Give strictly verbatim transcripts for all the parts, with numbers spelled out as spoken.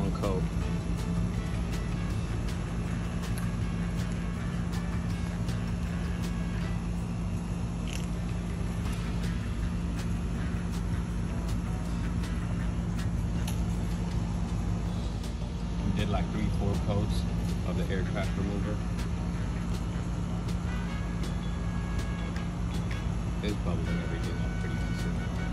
one coat. We did like three, four coats of the aircraft remover. It's bubbling everything up pretty decent.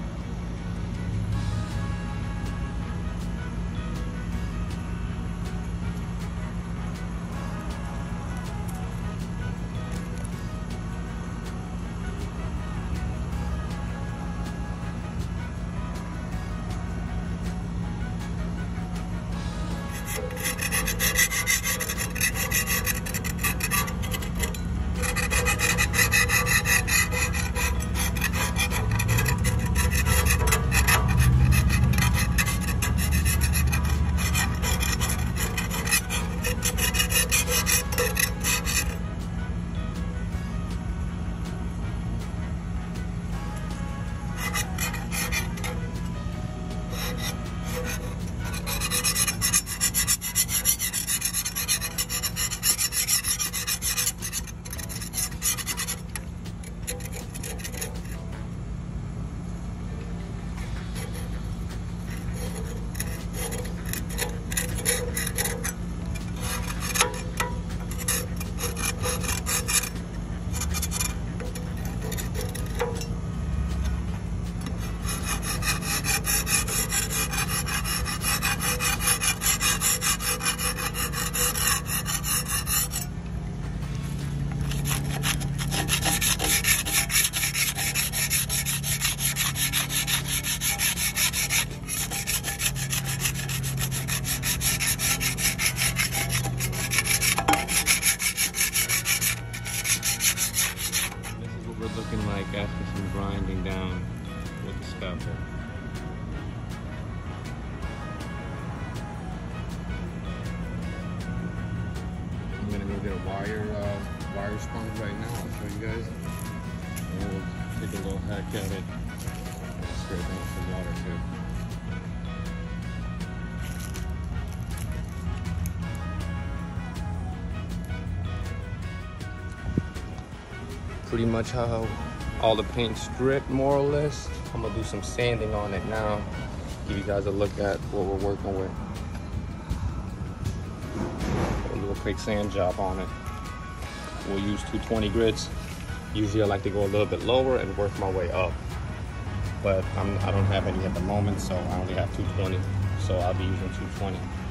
Looking like after some grinding down with the scalpel. I'm gonna go get a wire uh, wire sponge right now. I'll show you guys. And we'll take a little hack at it and scrape off some water too. Pretty much how all the paint's stripped, more or less. I'm gonna do some sanding on it now. Give you guys a look at what we're working with. A little quick sand job on it. We'll use two twenty grits. Usually I like to go a little bit lower and work my way up. But I'm, I don't have any at the moment, so I only have two twenty. So I'll be using two twenty.